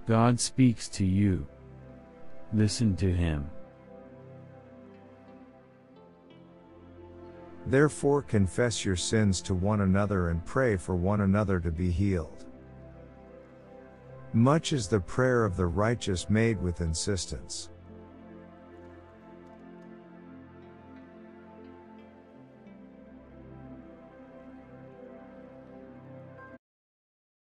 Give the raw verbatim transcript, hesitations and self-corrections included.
God speaks to you. Listen to Him. Therefore confess your sins to one another and pray for one another to be healed. Much is the prayer of the righteous made with insistence.